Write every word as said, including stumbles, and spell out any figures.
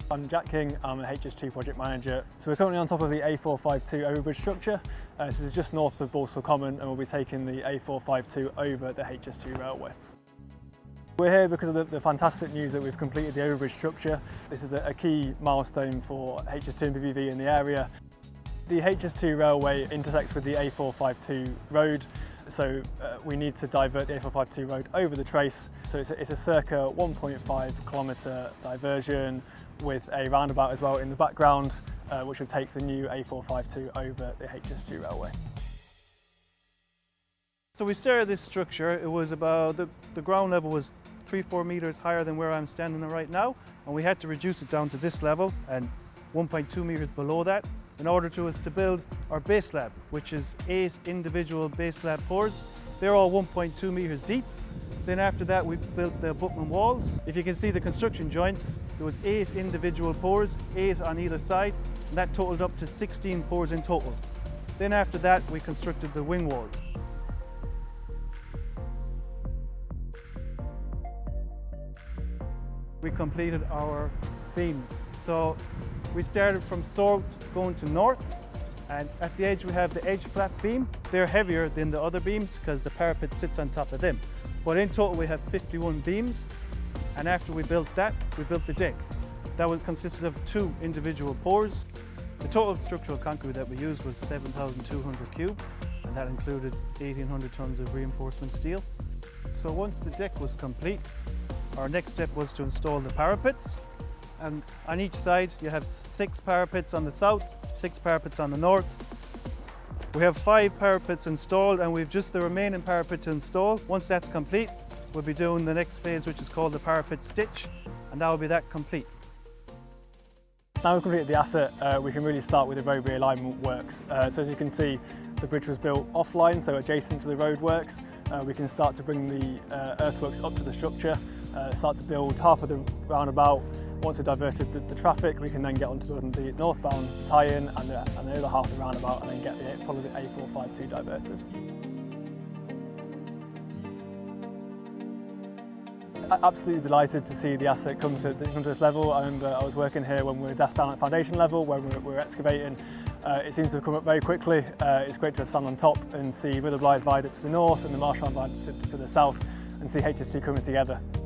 I'm Jack King, I'm a H S two project manager. So we're currently on top of the A four five two overbridge structure. Uh, this is just north of Balsall Common, and we'll be taking the A four five two over the H S two railway. We're here because of the, the fantastic news that we've completed the overbridge structure. This is a, a key milestone for H S two and B B V in the area. The H S two railway intersects with the A four five two road, so uh, we need to divert the A four five two road over the trace. So it's a, it's a circa one point five kilometre diversion with a roundabout as well in the background, uh, which will take the new A four five two over the H S two railway. So we started this structure. It was about, the, the ground level was three, four metres higher than where I'm standing right now, and we had to reduce it down to this level and one point two metres below that in order to us to build our base slab, which is eight individual base slab pours. They're all one point two metres deep. Then after that we built the abutment walls. If you can see the construction joints, there was eight individual pours, eight on either side, and that totaled up to sixteen pours in total. Then after that we constructed the wing walls. We completed our beams. So we started from south going to north, and at the edge we have the edge flat beam. They're heavier than the other beams because the parapet sits on top of them. But in total we have fifty-one beams, and after we built that, we built the deck. That was consisted of two individual pours. The total structural concrete that we used was seven thousand two hundred cube, and that included eighteen hundred tons of reinforcement steel. So once the deck was complete, our next step was to install the parapets. And on each side you have six parapets on the south, six parapets on the north. We have five parapets installed, and we've just the remaining parapet to install. Once that's complete, we'll be doing the next phase, which is called the parapet stitch, and that will be that complete. Now we've completed the asset, uh, we can really start with the road realignment works. Uh, so as you can see, the bridge was built offline, so adjacent to the road works. Uh, we can start to bring the uh, earthworks up to the structure, uh, start to build half of the roundabout. Once we've diverted the, the traffic, we can then get onto building the northbound tie-in and the, and the other half of the roundabout, and then get the follow the A four five two diverted. Absolutely delighted to see the asset come to, come to this level. I remember I was working here when we were dashed down at foundation level, when we were, we were excavating. Uh, it seems to have come up very quickly. Uh, it's great to stand on top and see Blythe Viaduct to the north and the Marshland Viaduct to, to the south, and see H S two coming together.